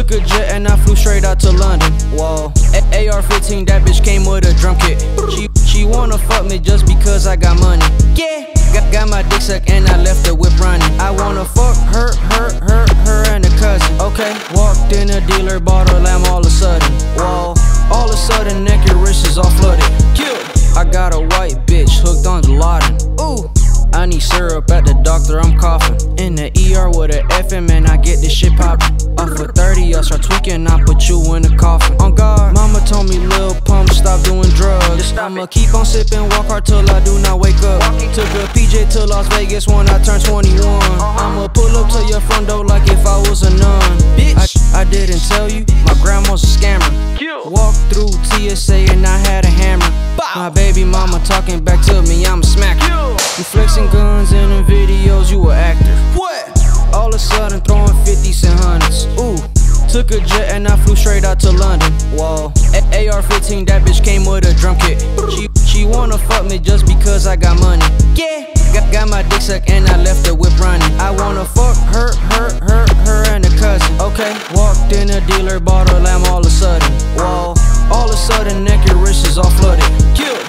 Took a jet and I flew straight out to London. Whoa. AR-15, that bitch came with a drum kit. She wanna fuck me just because I got money. Yeah. Got my dick sucked and I left the whip running. I wanna fuck her and her cousin. Okay. Walked in a dealer, bought a lamb all of a sudden. Whoa. All of a sudden, neck and wrist is all flooded. Kill. I got a white bitch hooked on Dilaudid. Ooh. I need syrup at the doctor, I'm coughing. In the ER with a FM and I get this shit poppin'. Off for 30, I'll start tweaking, I put you in the coffin. On guard, mama told me Lil Pump stop doing drugs. I'ma keep on sippin', walk hard till I do not wake up. Took a PJ to Las Vegas when I turned 21. I'ma pull up to your front door like if I was a nun. Bitch, I didn't tell you, my grandma's a scammer. Walked through TSA and I had a hammer. My baby mama talking back to me, I'm a smacker. You flexing guns in the videos, you a actor. What? All of a sudden throwing 50s and 100s. Ooh. Took a jet and I flew straight out to London. Whoa. AR-15, that bitch came with a drum kit. She wanna fuck me just because I got money. Yeah. Got my dick sucked and I left the whip running. I wanna fuck her and her cousin. Okay. Walked in a dealer, bought a lamb all of a sudden. Whoa. All of a sudden, neck and wrist is all flooded. Kill.